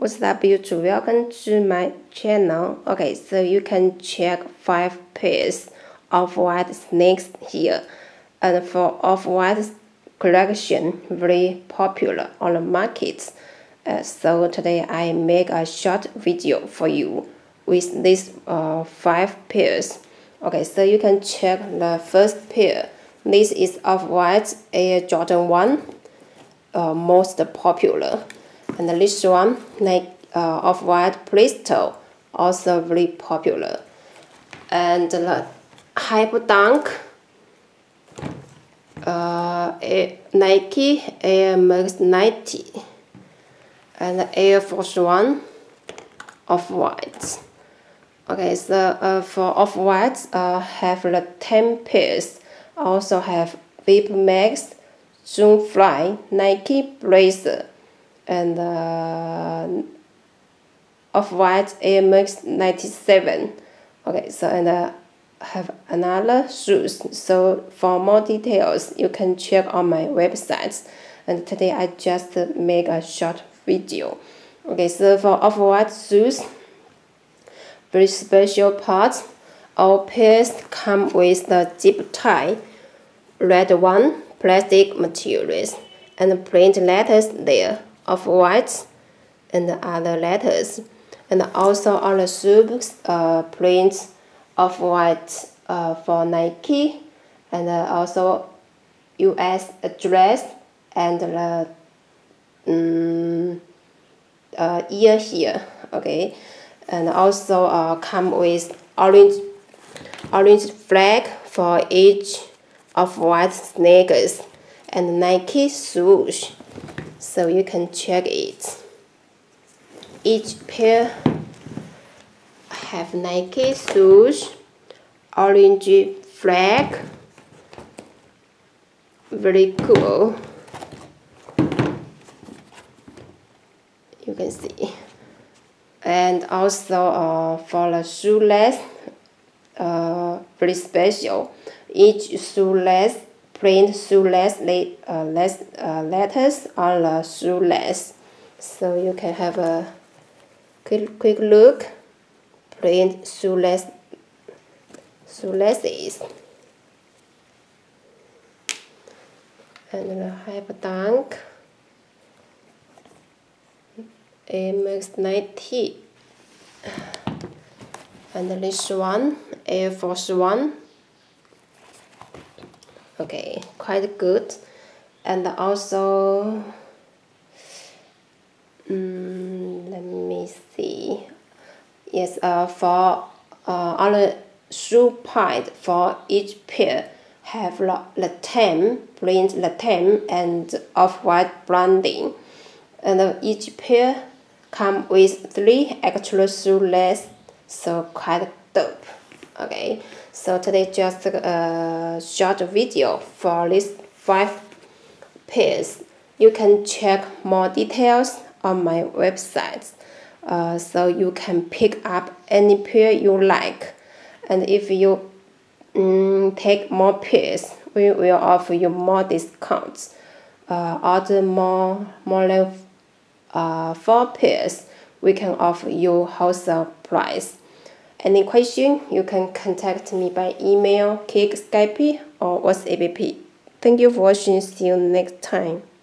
What's up, YouTube? Welcome to my channel. Okay, so you can check 5 pairs of white snakes here. And for off-white collection, very popular on the market. So today I make a short video for you with these 5 pairs. Okay, so you can check the first pair. This is off-white Air Jordan 1, most popular. And this one, like off-white Presto, also very popular. And the Hyperdunk, Nike Air Max 90, and Air Force 1, off-white. Okay, so for off-white, have the 10 pairs. Also have Vapor Max, Zoom Fly, Nike Blazer, and off-white Air Max 97. Okay, so and have another shoes. So for more details, you can check on my website. And today I just make a short video. Okay, so for off-white shoes, very special parts. All pairs come with the zip tie, red one, plastic materials, and print letters there, of white and other letters. And also on the shoes, print of white for Nike, and also US address and the ear here. Okay, and also come with orange flag for each of white sneakers and Nike swoosh, so you can check it. Each pair have Nike swoosh, orange flag, very cool. You can see. And also for the shoelace, very special. Each shoelace print shoelace letters on the shoelace, so you can have a quick look. Print shoelaces. And the Hyperdunk, Air Max 90, and this one, Air Force 1. Okay, quite good. And also, let me see. Yes, for on the shoe part for each pair have the theme, print the theme and off-white branding. And each pair come with 3 extra shoelaces, so quite dope. Okay, so today just a short video for these 5 pairs. You can check more details on my website, so you can pick up any pair you like. And if you take more pairs, we will offer you more discounts. Order more than 4 pairs, we can offer you wholesale price. Any question, you can contact me by email, Kik, Skype, or WhatsApp. Thank you for watching. See you next time.